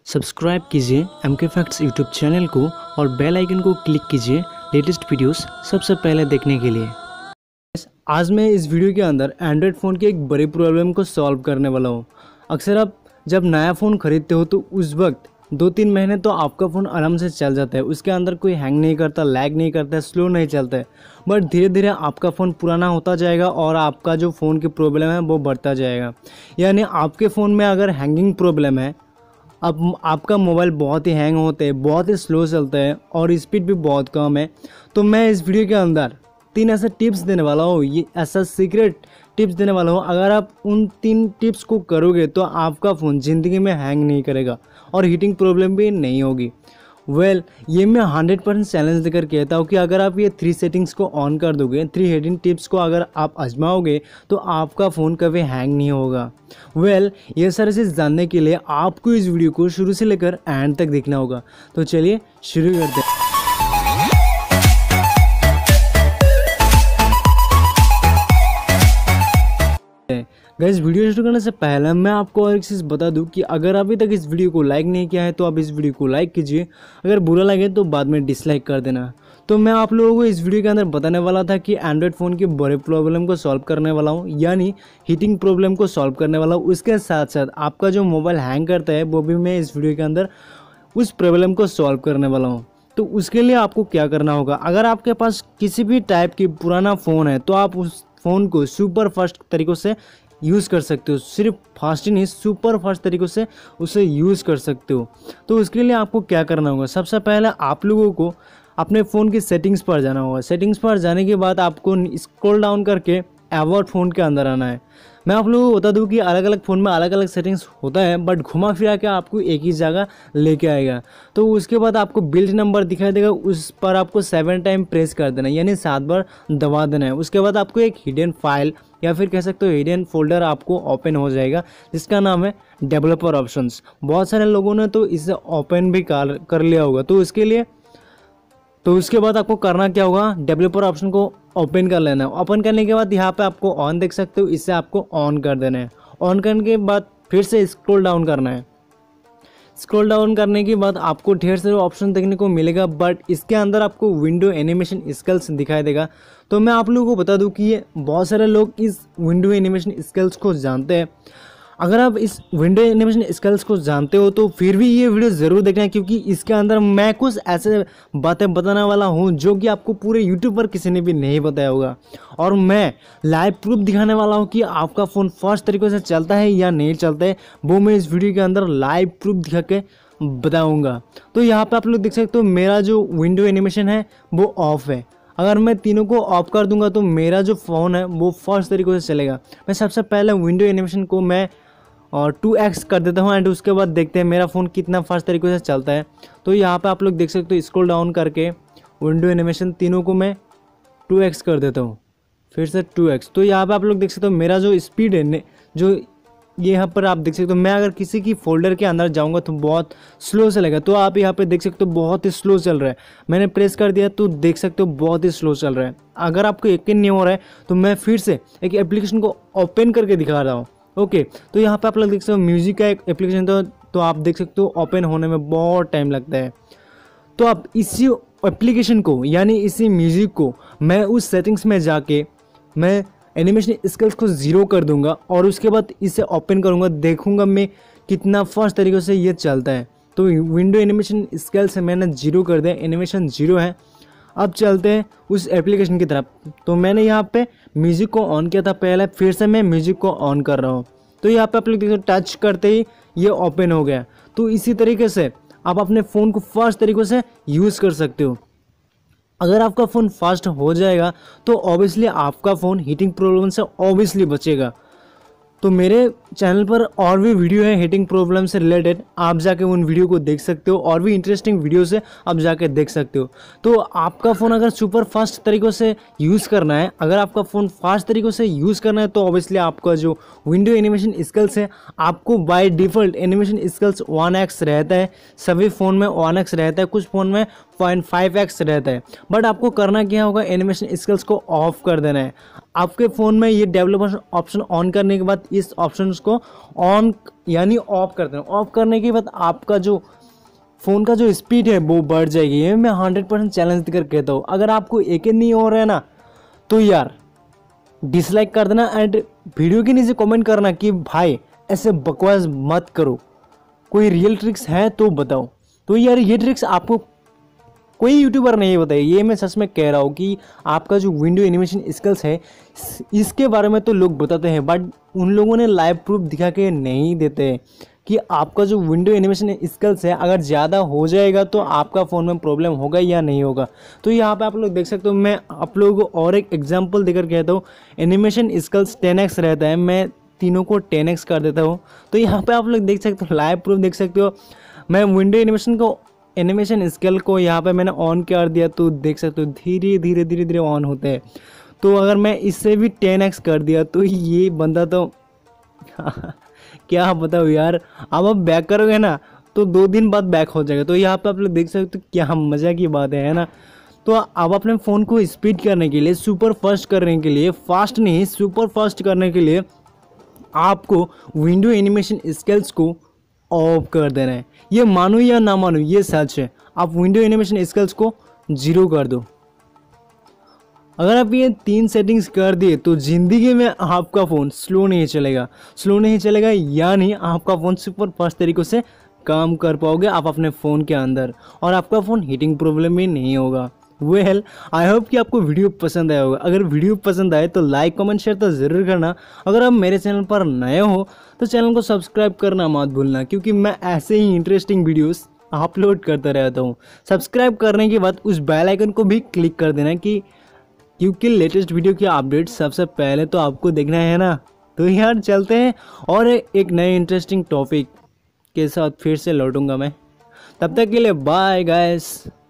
Subscribe कीजिए MK facts YouTube channel को और बेल आइकन को क्लिक कीजिए लेटेस्ट वीडियोस सबसे पहले देखने के लिए। आज मैं इस वीडियो के अंदर एंड्रॉयड फ़ोन की एक बड़ी प्रॉब्लम को सॉल्व करने वाला हूँ। अक्सर आप जब नया फ़ोन खरीदते हो तो उस वक्त 2-3 महीने तो आपका फ़ोन आराम से चल जाता है, उसके अंदर कोई हैंग नहीं करता, लैग नहीं करता, स्लो नहीं चलता है। बट धीरे धीरे आपका फ़ोन पुराना होता जाएगा और आपका जो फ़ोन की प्रॉब्लम है वो बढ़ता जाएगा। यानी आपके फ़ोन में अगर हैंगिंग प्रॉब्लम है, अब आपका मोबाइल बहुत ही हैंग होते हैं, बहुत ही स्लो चलता है और स्पीड भी बहुत कम है, तो मैं इस वीडियो के अंदर 3 ऐसे टिप्स देने वाला हूँ। ये ऐसा सीक्रेट टिप्स देने वाला हूँ। अगर आप उन 3 टिप्स को करोगे तो आपका फ़ोन ज़िंदगी में हैंग नहीं करेगा और हीटिंग प्रॉब्लम भी नहीं होगी। ये मैं 100% चैलेंज देकर कहता हूँ कि अगर आप ये 3 सेटिंग्स को ऑन कर दोगे, 3 हीटिंग टिप्स को अगर आप आजमाओगे तो आपका फ़ोन कभी हैंग नहीं होगा। ये सारी चीज़ जानने के लिए आपको इस वीडियो को शुरू से लेकर एंड तक देखना होगा। तो चलिए शुरू करते हैं। गाइस, वीडियो शुरू करने से पहले मैं आपको और एक चीज़ बता दूं कि अगर अभी तक इस वीडियो को लाइक नहीं किया है तो आप इस वीडियो को लाइक कीजिए। अगर बुरा लगे तो बाद में डिसलाइक कर देना। तो मैं आप लोगों को इस वीडियो के अंदर बताने वाला था कि एंड्रॉयड फ़ोन की बड़े प्रॉब्लम को सॉल्व करने वाला हूँ, यानी हीटिंग प्रॉब्लम को सॉल्व करने वाला हूँ। उसके साथ साथ आपका जो मोबाइल हैंग करता है वो भी मैं इस वीडियो के अंदर उस प्रॉब्लम को सॉल्व करने वाला हूँ। तो उसके लिए आपको क्या करना होगा, अगर आपके पास किसी भी टाइप की पुराना फ़ोन है तो आप उस फ़ोन को सुपर फास्ट तरीक़ों से यूज़ कर सकते हो। सिर्फ फास्ट ही नहीं, सुपर फास्ट तरीक़ों से उसे यूज़ कर सकते हो। तो उसके लिए आपको क्या करना होगा, सबसे पहले आप लोगों को अपने फ़ोन की सेटिंग्स पर जाना होगा। सेटिंग्स पर जाने के बाद आपको स्क्रॉल डाउन करके अबाउट फ़ोन के अंदर आना है। मैं आप लोगों को बता दूं कि अलग अलग फ़ोन में अलग अलग सेटिंग्स होता है, बट घुमा फिरा के आपको एक ही जगह लेके आएगा। तो उसके बाद आपको बिल्ड नंबर दिखाई देगा, उस पर आपको 7 टाइम प्रेस कर देना है, यानी 7 बार दबा देना है। उसके बाद आपको एक हिडन फाइल या फिर कह सकते हो हिडन फोल्डर आपको ओपन हो जाएगा, जिसका नाम है डेवलपर ऑप्शंस। बहुत सारे लोगों ने तो इसे ओपन भी कर लिया होगा। तो उसके बाद आपको करना क्या होगा, डेवलपर ऑप्शन को ओपन कर लेना है। ओपन करने के बाद यहाँ पे आपको ऑन देख सकते हो, इससे आपको ऑन कर देना है। ऑन करने के बाद फिर से स्क्रॉल डाउन करना है। स्क्रॉल डाउन करने के बाद आपको ढेर सारे ऑप्शन देखने को मिलेगा, बट इसके अंदर आपको विंडो एनिमेशन स्किल्स दिखाई देगा। तो मैं आप लोगों को बता दूं कि ये बहुत सारे लोग इस विंडो एनिमेशन स्किल्स को जानते हैं। अगर आप इस विंडो एनिमेशन स्किल्स को जानते हो तो फिर भी ये वीडियो ज़रूर देखना है, क्योंकि इसके अंदर मैं कुछ ऐसे बातें बताने वाला हूँ जो कि आपको पूरे यूट्यूब पर किसी ने भी नहीं बताया होगा। और मैं लाइव प्रूफ दिखाने वाला हूँ कि आपका फ़ोन फास्ट तरीके से चलता है या नहीं चलता है, वो मैं इस वीडियो के अंदर लाइव प्रूफ दिखा के बताऊँगा। तो यहाँ पर आप लोग देख सकते हो मेरा जो विंडो एनिमेशन है वो ऑफ है। अगर मैं तीनों को ऑफ कर दूंगा तो मेरा जो फ़ोन है वो फास्ट तरीके से चलेगा। मैं सबसे पहले विंडो एनिमेशन को मैं 2x कर देता हूँ एंड उसके बाद देखते हैं मेरा फ़ोन कितना फास्ट तरीके से चलता है। तो यहाँ पे आप लोग देख सकते हो, स्क्रॉल डाउन करके विंडो एनिमेशन तीनों को मैं 2x कर देता हूँ, फिर से 2x। तो यहाँ पे आप लोग देख सकते हो मेरा जो स्पीड है, जो यहाँ पर आप देख सकते हो, मैं अगर किसी की फोल्डर के अंदर जाऊँगा तो बहुत स्लो चलेगा। तो आप यहाँ पे देख सकते हो बहुत ही स्लो चल रहा है। मैंने प्रेस कर दिया तो देख सकते हो बहुत ही स्लो चल रहा है। अगर आपको यकीन नहीं हो रहा है तो मैं फिर से एक एप्लीकेशन को ओपन करके दिखा रहा हूँ। ओके, तो यहाँ पे आप लोग देख सकते हो म्यूजिक का एक एप्लीकेशन, तो आप देख सकते हो ओपन होने में बहुत टाइम लगता है। तो आप इसी एप्लीकेशन को यानी इसी म्यूजिक को मैं उस सेटिंग्स में जाके मैं एनिमेशन स्किल्स को 0 कर दूंगा और उसके बाद इसे ओपन करूंगा, देखूंगा मैं कितना फास्ट तरीके से ये चलता है। तो विंडो एनिमेशन स्किल्स से मैंने 0 कर दिया, एनिमेशन 0 है। अब चलते हैं उस एप्लीकेशन की तरफ। तो मैंने यहाँ पे म्यूज़िक को ऑन किया था पहले, फिर से मैं म्यूज़िक को ऑन कर रहा हूँ। तो यहाँ पे आप लोग देखो टच करते ही ये ओपन हो गया। तो इसी तरीके से आप अपने फ़ोन को फास्ट तरीक़ों से यूज़ कर सकते हो। अगर आपका फ़ोन फास्ट हो जाएगा तो ऑब्वियसली आपका फ़ोन हीटिंग प्रॉब्लम से ऑब्वियसली बचेगा। तो मेरे चैनल पर और भी वीडियो है हीटिंग प्रॉब्लम से रिलेटेड, आप जाके उन वीडियो को देख सकते हो। और भी इंटरेस्टिंग वीडियो से आप जाके देख सकते हो। तो आपका फ़ोन अगर सुपर फास्ट तरीक़ों से यूज़ करना है, अगर आपका फ़ोन फास्ट तरीक़ों से यूज़ करना है तो ऑब्वियसली आपका जो विंडो एनिमेशन स्किल्स है, आपको by default animation skills 1x रहता है। सभी फ़ोन में 1x रहता है, कुछ फ़ोन में 0.5x रहता है। बट आपको करना क्या होगा, एनिमेशन स्किल्स को ऑफ कर देना है। आपके फ़ोन में ये डेवलपर ऑप्शन ऑन करने के बाद इस ऑप्शन को ऑन यानी ऑफ कर देना। ऑफ करने के बाद आपका जो फ़ोन का जो स्पीड है वो बढ़ जाएगी। ये मैं 100% चैलेंज देकर कहता हूँ। अगर आपको एक नहीं हो रहा है ना तो यार डिसलाइक कर देना एंड वीडियो के नीचे कमेंट करना कि भाई ऐसे बकवास मत करो, कोई रियल ट्रिक्स है तो बताओ। तो यार ये ट्रिक्स आपको कोई यूट्यूबर नहीं बताई, ये मैं सच में कह रहा हूँ कि आपका जो विंडो एनिमेशन स्किल्स है इसके बारे में तो लोग बताते हैं, बट उन लोगों ने लाइव प्रूफ दिखा के नहीं देते कि आपका जो विंडो एनिमेशन स्किल्स है अगर ज़्यादा हो जाएगा तो आपका फ़ोन में प्रॉब्लम होगा या नहीं होगा। तो यहाँ पे आप लोग देख सकते हो, मैं आप लोगों को और एक एग्जांपल देकर कहता हूँ। एनिमेशन स्किल्स 10x रहता है, मैं तीनों को 10x कर देता हूँ। तो यहाँ पे आप लोग देख सकते हो, लाइव प्रूफ देख सकते हो। मैं विंडो एनिमेशन स्केल को यहाँ पे मैंने ऑन कर दिया तो देख सकते हो धीरे धीरे धीरे धीरे ऑन होते हैं। तो अगर मैं इससे भी 10x कर दिया तो ये बंदा तो क्या बताओ यार। अब आप बैक करोगे ना तो 2 दिन बाद बैक हो जाएगा। तो यहाँ पे आप लोग देख सकते हो क्या मज़ा की बात है ना। तो अब अपने फ़ोन को स्पीड करने के लिए, सुपर फास्ट करने के लिए, फास्ट नहीं सुपर फास्ट करने के लिए आपको विंडो एनिमेशन स्किल्स को ऑफ कर देना है। ये मानो या ना मानो ये सच है। आप विंडो एनिमेशन स्किल्स को 0 कर दो। अगर आप ये 3 सेटिंग्स कर दिए तो ज़िंदगी में आपका फ़ोन स्लो नहीं चलेगा, यानी आपका फ़ोन सुपर फास्ट तरीक़ों से काम कर पाओगे आप अपने फ़ोन के अंदर, और आपका फ़ोन हीटिंग प्रॉब्लम भी नहीं होगा। वेल आई होप कि आपको वीडियो पसंद आया होगा। अगर वीडियो पसंद आए तो लाइक कमेंट शेयर तो ज़रूर करना। अगर आप मेरे चैनल पर नए हो तो चैनल को सब्सक्राइब करना मत भूलना, क्योंकि मैं ऐसे ही इंटरेस्टिंग वीडियोस अपलोड करता रहता हूँ। सब्सक्राइब करने के बाद उस बेल आइकन को भी क्लिक कर देना क्योंकि लेटेस्ट वीडियो की अपडेट सबसे पहले तो आपको देखना है ना। तो यार चलते हैं और एक नए इंटरेस्टिंग टॉपिक के साथ फिर से लौटूंगा मैं। तब तक के लिए बाय गाइस।